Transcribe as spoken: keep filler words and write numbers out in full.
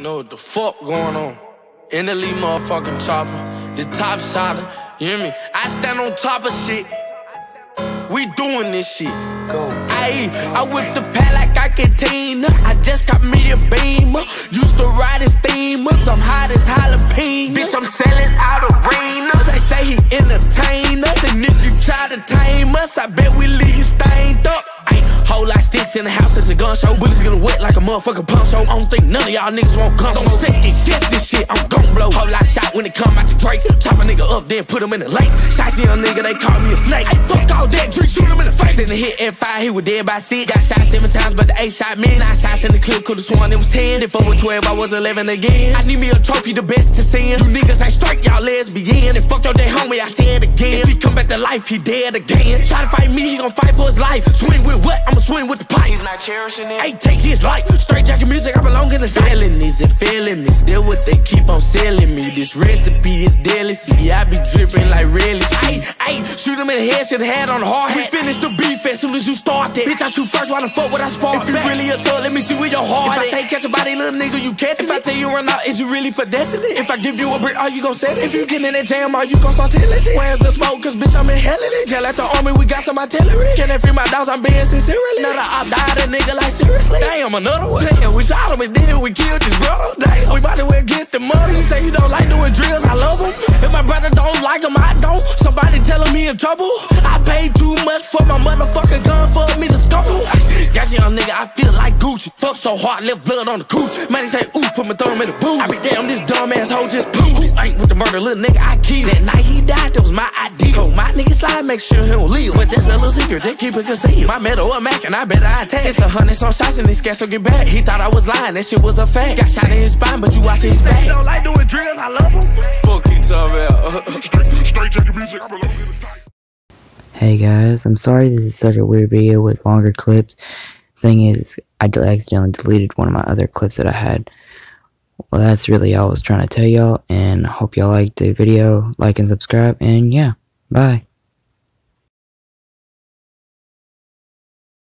know what the fuck going on. In the lead motherfucking chopper, the top shotter, you hear me? I stand on top of shit. We doing this shit. Go. Ayy, I whip the pad like I cantina. I just got me a beamer. Used to ride in steamers. I'm hot as jalapeno. Bitch, I'm selling out arenas. They say he entertain us. And if you try to tame us, I bet we leave you stained up. Ayy, whole lot sticks in the house, it's a gun show. Bullets gonna wet like a motherfucking punch show. I don't think none of y'all niggas won't come. Don't second guess this shit, I'm gon' blow. Whole lot shot when it come out the Drake. Chop a nigga up, then put him in the lake. Shots young nigga, they call me a snake. Ayy, fuck all that, drink, shoot him in the face. In the hit F five, he was dead by six. Got shot seven times, but the eight shot me. Nine shots in the clip, could've sworn it was ten. If I was twelve, I was eleven again. I need me a trophy, the best to send. You niggas ain't straight, y'all lesbian. And fuck your day homie, I say it again. If he come back to life, he dead again. Try to fight me, he gon' fight for his life. Swing with what? I'ma swing with the pipe. He's not cherishing it. Ain't take his life. Straight jacket music, I belong in the felonies and felonies. Still what they keep on selling me. This recipe is deadly. See, I be dripping like really. Ayy, ayy, shoot him in the head, should've had on the hard hat. We finish the beef as soon as you start that. Bitch, I shoot first, why the fuck would I spark? If you back? Really a thug, let me see where your heart is. If I say catch a body, little nigga, you catch it. If I tell you run out, is you really finessing it? If I give you a brick, are you gon' set it? If you get in that jam, are you gon' start telling shit? Where's the smoke? Cause bitch, I'm inhaling it. Jail at the army, we got some artillery. Can they free my dogs? I'm being sincerely. Another op died, a nigga like seriously. Damn, another one. Damn, we shot him and then we killed his brother. Damn, we might as well get the money. You say you don't like doing drills, I love him. If my brother don't like him, I don't. Somebody telling me in trouble. I paid too much for my motherfucking gun for me to scuffle. Got you young nigga, I feel like Gucci. Fuck so hard, left blood on the cooch. Man, they say, ooh, put my thumb in the boot. I be damn, this dumb ass hoe just poo. Who ain't with the murder, little nigga, I keep. That night he died, that was my I D. Told my nigga slide, make sure he don't leave. But that's a little secret, just keep it concealed. My metal a Mac and I bet I attack. It's a hundred some shots and this gas will get back. He thought I was lying, that shit was a fact. Got shot in his spine, but you watching his back. He don't like doing drills, I love him. Fuck he talking about. Straight jacket music, I belong in the fight. Hey guys, I'm sorry this is such a weird video with longer clips. Thing is, I accidentally deleted one of my other clips that I had. Well, that's really all I was trying to tell y'all, and hope y'all liked the video. Like and subscribe, and yeah, bye.